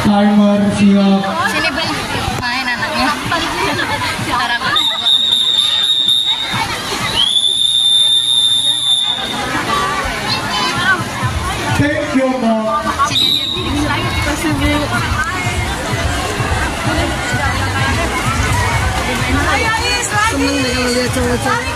Timer siap. Sini Bu, main anaknya. Sekarang Thank you, Mbak. sini aja. Seneng deh kalau lihat cowok-cowok.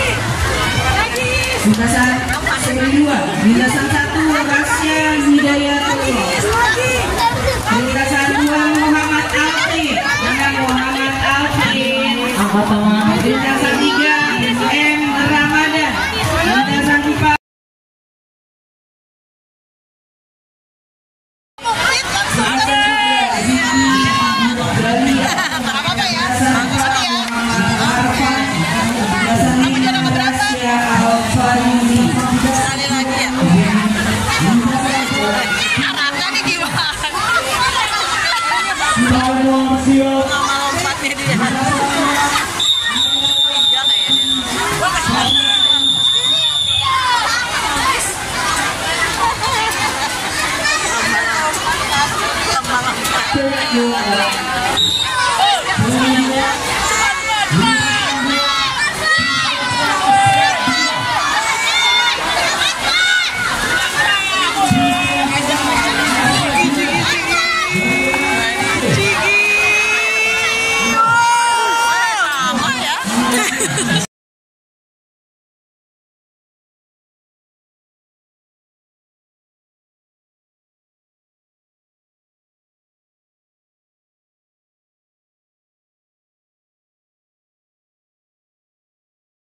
Lintasan seri 2, lintasan 1 Rasya Hidayatullah, lintasan 2 Muhammad Alfin dengan Muhammad Alfin, lintasan 3 M Ramadan, lintasan 4 Timer siap. Thank you.